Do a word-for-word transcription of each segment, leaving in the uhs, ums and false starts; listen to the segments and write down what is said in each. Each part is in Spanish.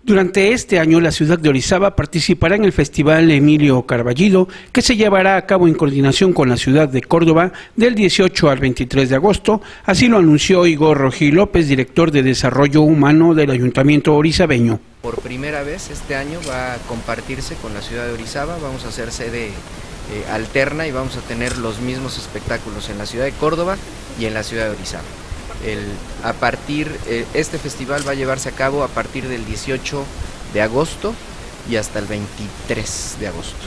Durante este año, la ciudad de Orizaba participará en el Festival Emilio Carballido, que se llevará a cabo en coordinación con la ciudad de Córdoba del dieciocho al veintitrés de agosto. Así lo anunció Igor Rojí López, director de Desarrollo Humano del Ayuntamiento orizabeño. Por primera vez este año va a compartirse con la ciudad de Orizaba, vamos a hacer sede eh, alterna y vamos a tener los mismos espectáculos en la ciudad de Córdoba y en la ciudad de Orizaba. El, a partir, eh, este festival va a llevarse a cabo a partir del dieciocho de agosto y hasta el veintitrés de agosto.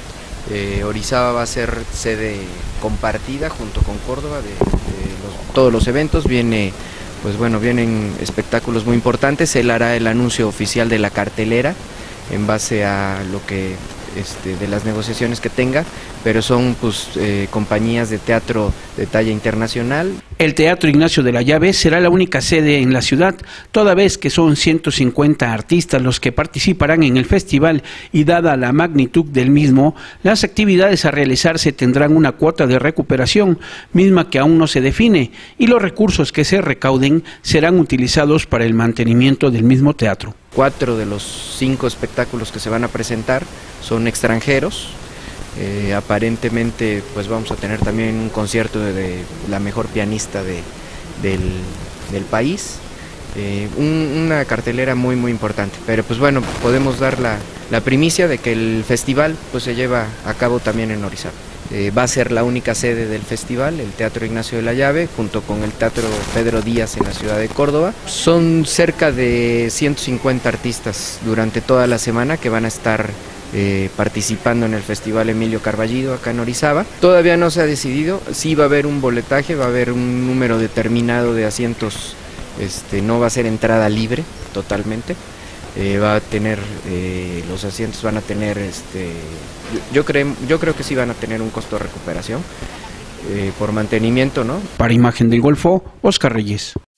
Eh, Orizaba va a ser sede compartida junto con Córdoba de, de los, todos los eventos. Viene, pues bueno, vienen espectáculos muy importantes. Él hará el anuncio oficial de la cartelera en base a lo que Este, de las negociaciones que tenga, pero son pues eh, compañías de teatro de talla internacional. El Teatro Ignacio de la Llave será la única sede en la ciudad, toda vez que son ciento cincuenta artistas los que participarán en el festival y dada la magnitud del mismo, las actividades a realizarse tendrán una cuota de recuperación, misma que aún no se define, y los recursos que se recauden serán utilizados para el mantenimiento del mismo teatro. Cuatro de los cinco espectáculos que se van a presentar son extranjeros. Eh, aparentemente pues vamos a tener también un concierto de, de la mejor pianista de, del, del país. Eh, un, una cartelera muy muy importante, pero pues bueno, podemos dar la, la primicia de que el festival pues se lleva a cabo también en Orizaba. Eh, va a ser la única sede del festival, el Teatro Ignacio de la Llave, junto con el Teatro Pedro Díaz en la ciudad de Córdoba. Son cerca de ciento cincuenta artistas durante toda la semana que van a estar eh, participando en el Festival Emilio Carballido acá en Orizaba. Todavía no se ha decidido, sí va a haber un boletaje, va a haber un número determinado de asientos, este, no va a ser entrada libre totalmente. Eh, va a tener, eh, los asientos van a tener, este, yo, creo, yo creo que sí van a tener un costo de recuperación eh, por mantenimiento, ¿no? Para Imagen del Golfo, Oscar Reyes.